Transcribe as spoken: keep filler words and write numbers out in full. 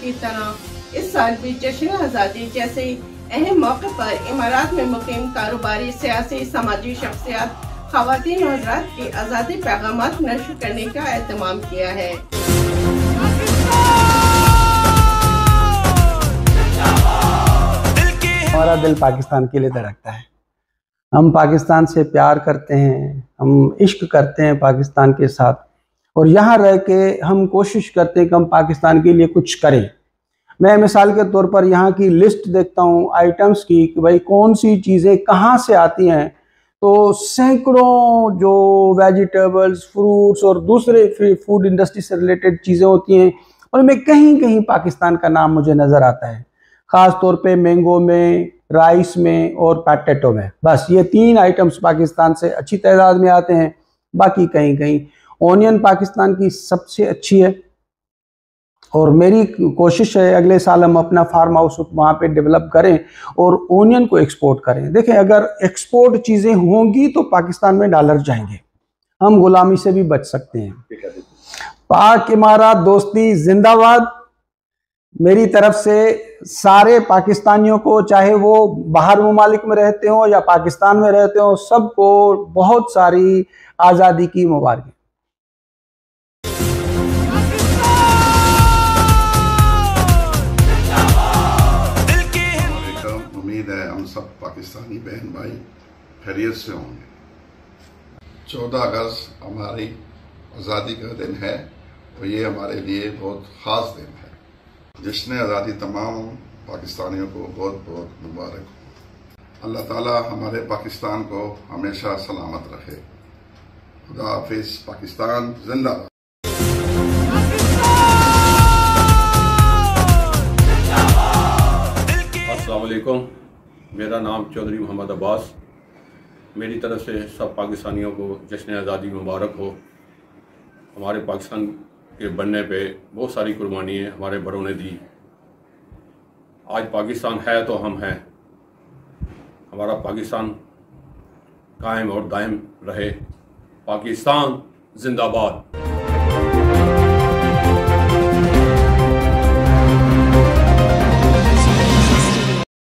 की तरह इस साल भी जश्न आज़ादी जैसे अहम मौके पर इमारात में मुकीम कारोबारी, सियासी, समाजी शख्सियात ख़वातीन और हज़रात की आज़ादी पैगामात नशर करने का एहतमाम किया है। हमारा दिल पाकिस्तान के लिए धड़कता है। हम पाकिस्तान से प्यार करते हैं, हम इश्क करते हैं पाकिस्तान के साथ, और यहाँ रह के हम कोशिश करते हैं कि हम पाकिस्तान के लिए कुछ करें। मैं मिसाल के तौर पर यहाँ की लिस्ट देखता हूँ आइटम्स की कि भाई कौन सी चीज़ें कहाँ से आती हैं, तो सैकड़ों जो वेजिटेबल्स, फ्रूट्स और दूसरे फूड इंडस्ट्री से रिलेटेड चीज़ें होती हैं, उनमें कहीं कहीं पाकिस्तान का नाम मुझे नज़र आता है, ख़ास तौर पे मैंगो में, राइस में और पोटैटो में। बस ये तीन आइटम्स पाकिस्तान से अच्छी तादाद में आते हैं, बाकी कहीं कहीं। ओनियन पाकिस्तान की सबसे अच्छी है और मेरी कोशिश है अगले साल हम अपना फार्म हाउस वहाँ पे डेवलप करें और ओनियन को एक्सपोर्ट करें। देखें, अगर एक्सपोर्ट चीज़ें होंगी तो पाकिस्तान में डॉलर जाएंगे, हम गुलामी से भी बच सकते हैं। पाक इमारात दोस्ती जिंदाबाद। मेरी तरफ से सारे पाकिस्तानियों को, चाहे वो बाहर मुमालिक में रहते हो या पाकिस्तान में रहते हो, सबको बहुत सारी आज़ादी की मुबारक। उम्मीद है हम सब पाकिस्तानी बहन भाई खैरियत से होंगे। चौदह अगस्त हमारी आज़ादी का दिन है और ये हमारे लिए बहुत ख़ास दिन है। जश्न आज़ादी तमाम पाकिस्तानियों को बहुत बहुत मुबारक हो। अल्लाह ताला हमारे पाकिस्तान को हमेशा सलामत रखे। खुदा हाफिज़। पाकिस्तान जिंदाबाद। अस्सलाम वालेकुम, मेरा नाम चौधरी मोहम्मद अब्बास। मेरी तरफ से सब पाकिस्तानियों को जश्न आज़ादी मुबारक हो। हमारे पाकिस्तान के बनने पे बहुत सारी कुर्बानियाँ हमारे बड़ों ने दी। आज पाकिस्तान है तो हम हैं। हमारा पाकिस्तान कायम और दायम रहे। पाकिस्तान जिंदाबाद।